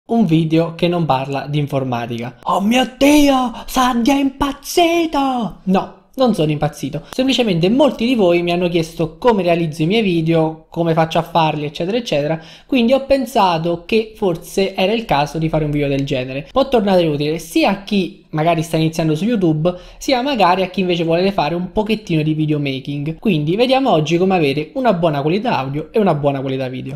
un video che non parla di informatica. Oh mio Dio, Sandy è impazzito! No, non sono impazzito, semplicemente molti di voi mi hanno chiesto come realizzo i miei video, come faccio a farli, eccetera eccetera, quindi ho pensato che forse era il caso di fare un video del genere. Può tornare utile sia a chi magari sta iniziando su YouTube, sia magari a chi invece vuole fare un pochettino di videomaking. Quindi vediamo oggi come avere una buona qualità audio e una buona qualità video.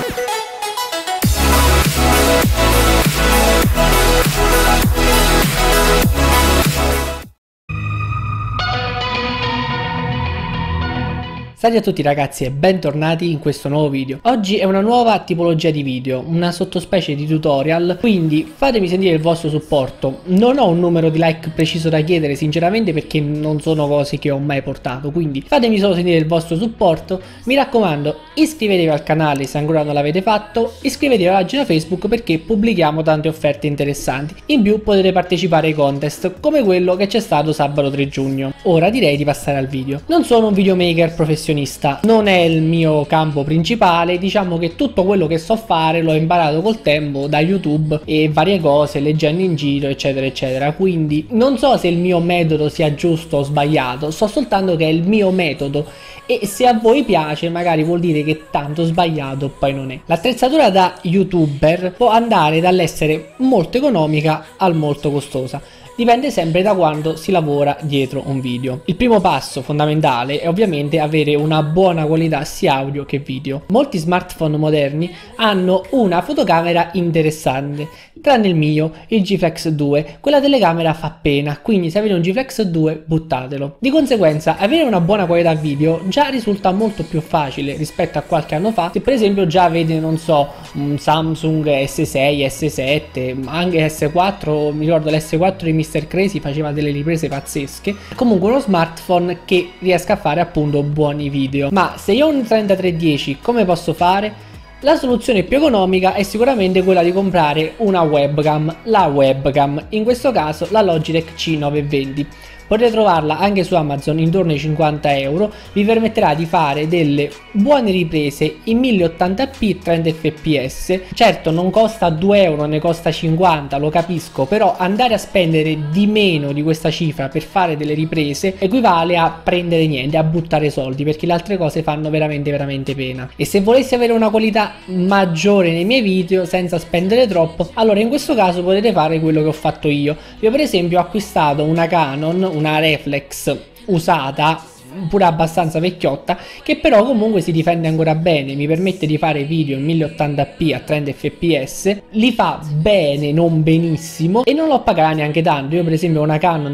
Salve a tutti ragazzi e bentornati in questo nuovo video. Oggi è una nuova tipologia di video, una sottospecie di tutorial, quindi fatemi sentire il vostro supporto. Non ho un numero di like preciso da chiedere sinceramente perché non sono cose che ho mai portato, quindi fatemi solo sentire il vostro supporto. Mi raccomando, iscrivetevi al canale se ancora non l'avete fatto, iscrivetevi alla pagina Facebook perché pubblichiamo tante offerte interessanti. In più potete partecipare ai contest come quello che c'è stato sabato 3 giugno. Ora direi di passare al video. Non sono un videomaker professionista, non è il mio campo principale, diciamo che tutto quello che so fare l'ho imparato col tempo da YouTube e varie cose, leggendo in giro eccetera eccetera, quindi non so se il mio metodo sia giusto o sbagliato, so soltanto che è il mio metodo e se a voi piace magari vuol dire che tanto sbagliato poi non è. L'attrezzatura da YouTuber può andare dall'essere molto economica al molto costosa. Dipende sempre da quando si lavora dietro un video. Il primo passo fondamentale è ovviamente avere una buona qualità sia audio che video. Molti smartphone moderni hanno una fotocamera interessante, tranne il mio, il G-Flex 2. Quella telecamera fa pena, quindi se avete un G-Flex 2 buttatelo. Di conseguenza avere una buona qualità video già risulta molto più facile rispetto a qualche anno fa. Se per esempio già avete, non so, un Samsung S6, S7, anche S4, mi ricordo l'S4 di Mr. Crazy faceva delle riprese pazzesche. Comunque uno smartphone che riesca a fare appunto buoni video. Ma se io ho un 3310 come posso fare? La soluzione più economica è sicuramente quella di comprare una webcam, la webcam, in questo caso la Logitech C920. Potete trovarla anche su Amazon intorno ai 50 euro, vi permetterà di fare delle buone riprese in 1080p 30 fps. Certo non costa 2 euro, ne costa 50, lo capisco, però andare a spendere di meno di questa cifra per fare delle riprese equivale a prendere niente, a buttare soldi, perché le altre cose fanno veramente pena. E se volessi avere una qualità maggiore nei miei video senza spendere troppo, allora in questo caso potete fare quello che ho fatto io. Io per esempio ho acquistato una Canon, una reflex usata, pure abbastanza vecchiotta, che però comunque si difende ancora bene, mi permette di fare video in 1080p a 30 fps, li fa bene, non benissimo, e non l'ho pagata neanche tanto. Io per esempio ho una Canon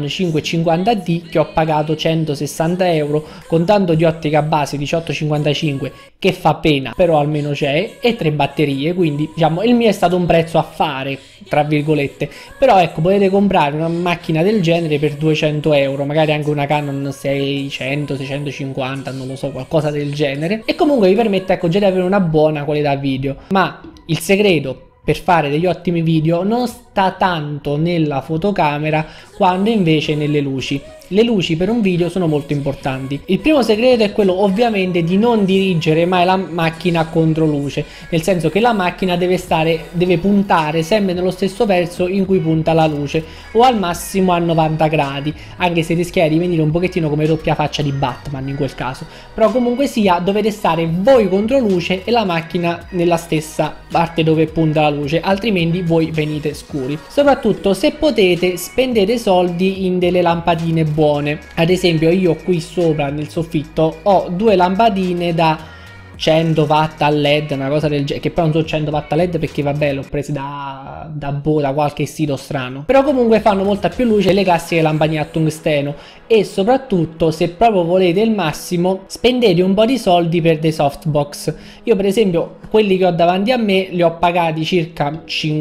550D che ho pagato 160 euro, contando di ottica base 1855 che fa pena, però almeno c'è, e 3 batterie, quindi diciamo il mio è stato un prezzo a fare tra virgolette. Però ecco, potete comprare una macchina del genere per 200 euro, magari anche una Canon 600, 650, non lo so, qualcosa del genere, e comunque vi permette, ecco, già di avere una buona qualità video. Ma il segreto per fare degli ottimi video non sta tanto nella fotocamera quanto invece nelle luci. Le luci per un video sono molto importanti. Il primo segreto è quello ovviamente di non dirigere mai la macchina contro luce, nel senso che la macchina deve puntare sempre nello stesso verso in cui punta la luce, o al massimo a 90 gradi, anche se rischia di venire un pochettino come doppia faccia di Batman in quel caso. Però comunque sia, dovete stare voi contro luce e la macchina nella stessa parte dove punta la luce, altrimenti voi venite scuri. Soprattutto se potete, spendete soldi in delle lampadine buone. Ad esempio io qui sopra nel soffitto ho 2 lampadine da 100 watt a LED, una cosa del genere, che poi non sono 100 watt a LED perché vabbè l'ho prese da qualche sito strano, però comunque fanno molta più luce le classiche lampadine a tungsteno. E soprattutto se proprio volete il massimo, spendete un po' di soldi per dei softbox. Io per esempio quelli che ho davanti a me li ho pagati circa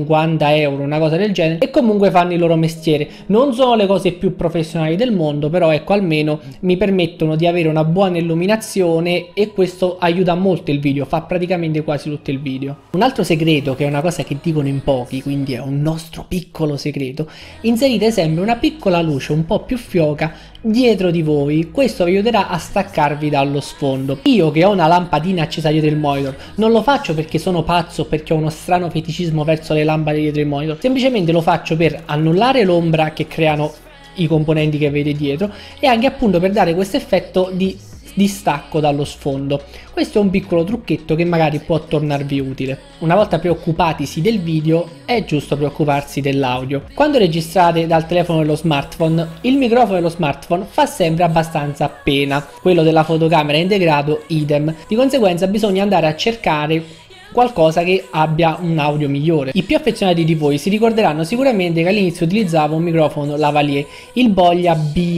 50 euro, una cosa del genere, e comunque fanno il loro mestiere. Non sono le cose più professionali del mondo, però ecco, almeno mi permettono di avere una buona illuminazione e questo aiuta molto il video, fa praticamente quasi tutto il video. Un altro segreto, che è una cosa che dicono in pochi, quindi è un nostro piccolo segreto: inserite sempre una piccola luce un po' più fioca dietro di voi, questo vi aiuterà a staccarvi dallo sfondo. Io che ho una lampadina accesa dietro il monitor non lo faccio perché sono pazzo, perché ho uno strano feticismo verso le lampade dietro il monitor, semplicemente lo faccio per annullare l'ombra che creano i componenti che vede dietro e anche appunto per dare questo effetto di distacco dallo sfondo. Questo è un piccolo trucchetto che magari può tornarvi utile. Una volta preoccupatisi del video, è giusto preoccuparsi dell'audio. Quando registrate dal telefono dello smartphone, il microfono dello smartphone fa sempre abbastanza pena, quello della fotocamera integrato idem, di conseguenza bisogna andare a cercare qualcosa che abbia un audio migliore. I più affezionati di voi si ricorderanno sicuramente che all'inizio utilizzavo un microfono lavalier, il Boya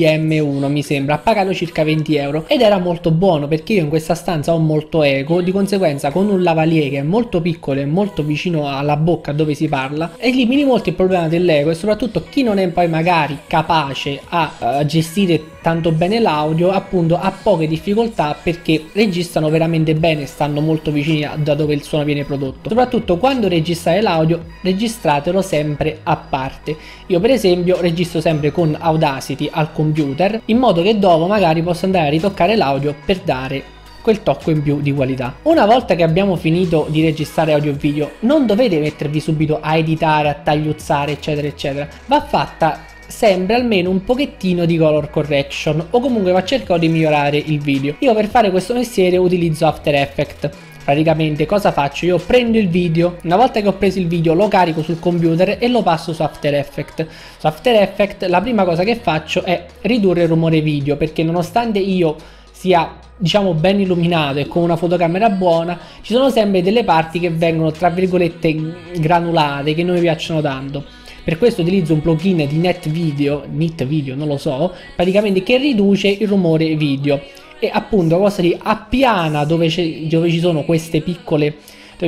BM1 mi sembra, pagato circa 20 euro, ed era molto buono perché io in questa stanza ho molto eco, di conseguenza con un lavalier che è molto piccolo e molto vicino alla bocca dove si parla, elimini molto il problema dell'eco, e soprattutto chi non è poi magari capace a gestire tanto bene l'audio, appunto ha poche difficoltà perché registrano veramente bene, stanno molto vicini da dove il suono viene prodotto. Soprattutto quando registrate l'audio, registratelo sempre a parte. Io per esempio registro sempre con Audacity al computer, in modo che dopo magari posso andare a ritoccare l'audio per dare quel tocco in più di qualità. Una volta che abbiamo finito di registrare audio e video, non dovete mettervi subito a editare, a tagliuzzare eccetera eccetera, va fatta sempre almeno un pochettino di color correction, o comunque va cercato di migliorare il video. Io per fare questo mestiere utilizzo After Effects. Praticamente cosa faccio? Io prendo il video, una volta che ho preso il video lo carico sul computer e lo passo su After Effects. Su After Effects la prima cosa che faccio è ridurre il rumore video, perché nonostante io sia diciamo ben illuminato e con una fotocamera buona, ci sono sempre delle parti che vengono tra virgolette granulate, che non mi piacciono tanto. Per questo utilizzo un plugin di Nit Video, non lo so, praticamente, che riduce il rumore video e appunto cosa di appiana dove ci sono queste piccole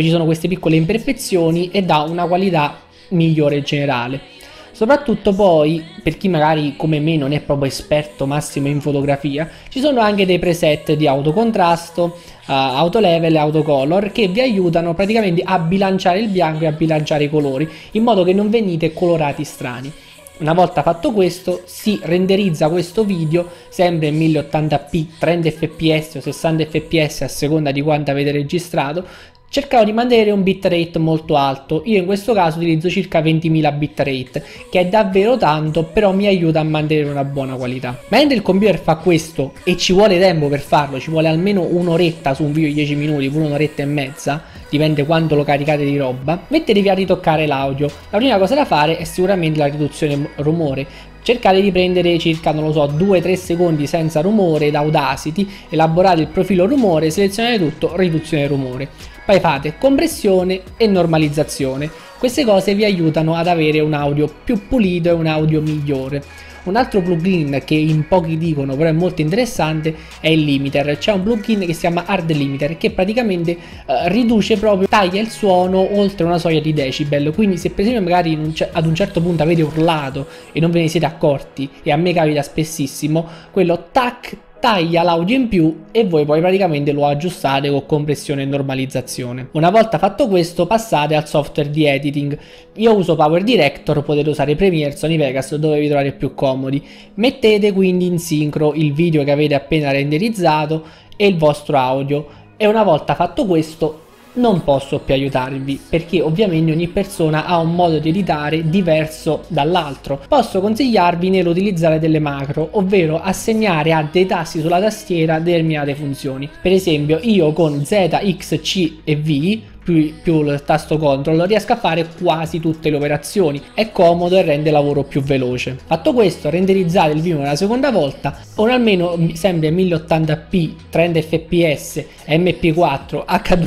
imperfezioni e dà una qualità migliore in generale. Soprattutto poi, per chi magari come me non è proprio esperto massimo in fotografia, ci sono anche dei preset di autocontrasto, autolevel e autocolor che vi aiutano praticamente a bilanciare il bianco e a bilanciare i colori, in modo che non venite colorati strani. Una volta fatto questo, si renderizza questo video sempre in 1080p, 30 fps o 60 fps a seconda di quanto avete registrato. Cercavo di mantenere un bitrate molto alto, io in questo caso utilizzo circa 20.000 bitrate, che è davvero tanto, però mi aiuta a mantenere una buona qualità. Mentre il computer fa questo, e ci vuole tempo per farlo, ci vuole almeno un'oretta su un video di 10 minuti, pure un'oretta e mezza, dipende quanto lo caricate di roba, mettetevi a ritoccare l'audio. La prima cosa da fare è sicuramente la riduzione rumore. Cercate di prendere circa, non lo so, 2-3 secondi senza rumore da Audacity, elaborate il profilo rumore, selezionate tutto, riduzione rumore. Poi fate compressione e normalizzazione. Queste cose vi aiutano ad avere un audio più pulito e un audio migliore. Un altro plugin che in pochi dicono però è molto interessante è il limiter. C'è un plugin che si chiama Hard Limiter che praticamente riduce proprio, taglia il suono oltre una soglia di decibel. Quindi se per esempio magari ad un certo punto avete urlato e non ve ne siete accorti, e a me capita spessissimo, quello tac taglia l'audio in più e voi poi praticamente lo aggiustate con compressione e normalizzazione. Una volta fatto questo passate al software di editing. Io uso Power Director, potete usare Premiere, Sony Vegas, dove vi trovate più comodi. Mettete quindi in sincro il video che avete appena renderizzato e il vostro audio, e una volta fatto questo non posso più aiutarvi, perché ovviamente ogni persona ha un modo di editare diverso dall'altro. Posso consigliarvi nell'utilizzare delle macro, ovvero assegnare a dei tasti sulla tastiera determinate funzioni. Per esempio io con Z, X, C e V più il tasto control riesco a fare quasi tutte le operazioni, è comodo e rende il lavoro più veloce. Fatto questo, renderizzate il video una seconda volta con almeno sempre 1080p, 30 fps, MP4,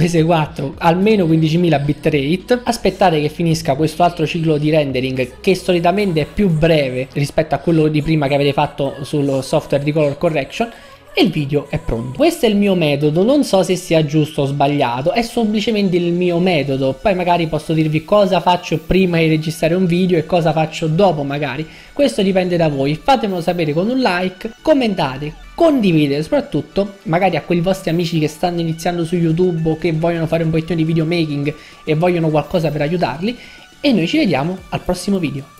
H264, almeno 15.000 bitrate. Aspettate che finisca questo altro ciclo di rendering, che solitamente è più breve rispetto a quello di prima che avete fatto sul software di color correction, e il video è pronto. Questo è il mio metodo, non so se sia giusto o sbagliato, è semplicemente il mio metodo, poi magari posso dirvi cosa faccio prima di registrare un video e cosa faccio dopo magari, questo dipende da voi, fatemelo sapere con un like, commentate, condividete soprattutto, magari a quei vostri amici che stanno iniziando su YouTube o che vogliono fare un pochettino di videomaking e vogliono qualcosa per aiutarli, e noi ci vediamo al prossimo video.